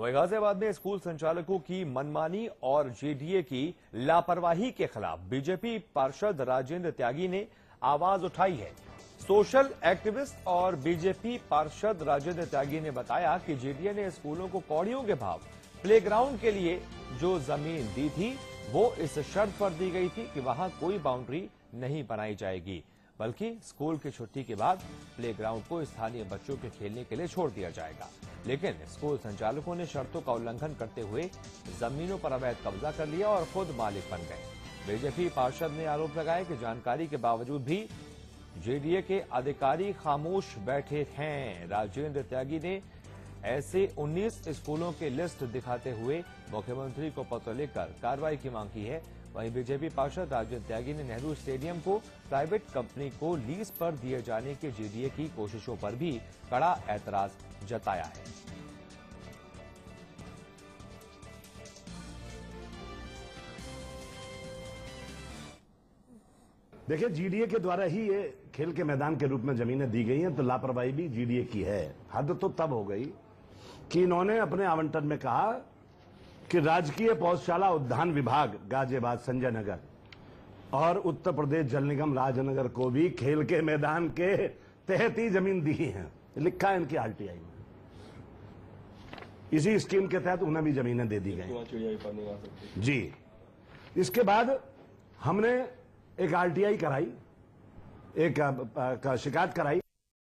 वहीं गाजियाबाद में स्कूल संचालकों की मनमानी और जेडीए की लापरवाही के खिलाफ बीजेपी पार्षद राजेंद्र त्यागी ने आवाज उठाई है। सोशल एक्टिविस्ट और बीजेपी पार्षद राजेंद्र त्यागी ने बताया कि जेडीए ने स्कूलों को कौड़ियों के भाव प्लेग्राउंड के लिए जो जमीन दी थी वो इस शर्त पर दी गई थी कि वहां कोई बाउंड्री नहीं बनाई जाएगी, बल्कि स्कूल की छुट्टी के बाद प्लेग्राउंड को स्थानीय बच्चों के खेलने के लिए छोड़ दिया जाएगा। लेकिन स्कूल संचालकों ने शर्तों का उल्लंघन करते हुए जमीनों पर अवैध कब्जा कर लिया और खुद मालिक बन गए। बीजेपी पार्षद ने आरोप लगाया कि जानकारी के बावजूद भी जेडीए के अधिकारी खामोश बैठे हैं। राजेंद्र त्यागी ने ऐसे 19 स्कूलों की लिस्ट दिखाते हुए मुख्यमंत्री को पत्र लिखकर कार्रवाई की मांग की है। वहीं बीजेपी पार्षद राजेंद्र त्यागी ने नेहरू स्टेडियम को प्राइवेट कंपनी को लीज पर दिए जाने के जेडीए की कोशिशों पर भी कड़ा ऐतराज जताया है। देखिए, जीडीए के द्वारा ही ये खेल के मैदान के रूप में जमीनें दी गई हैं, तो लापरवाही भी जीडीए की है। हद तो तब हो गई कि इन्होंने अपने आवंटन में कहा कि राजकीय पौधशाला उद्यान विभाग गाजियाबाद संजय नगर और उत्तर प्रदेश जल निगम राजनगर को भी खेल के मैदान के तहत ही जमीन दी है। लिखा है इनकी आरटीआई में। इसी स्कीम के तहत उन्हें भी जमीनें दे दी गई जी। इसके बाद हमने एक आरटीआई कराई, एक शिकायत कराई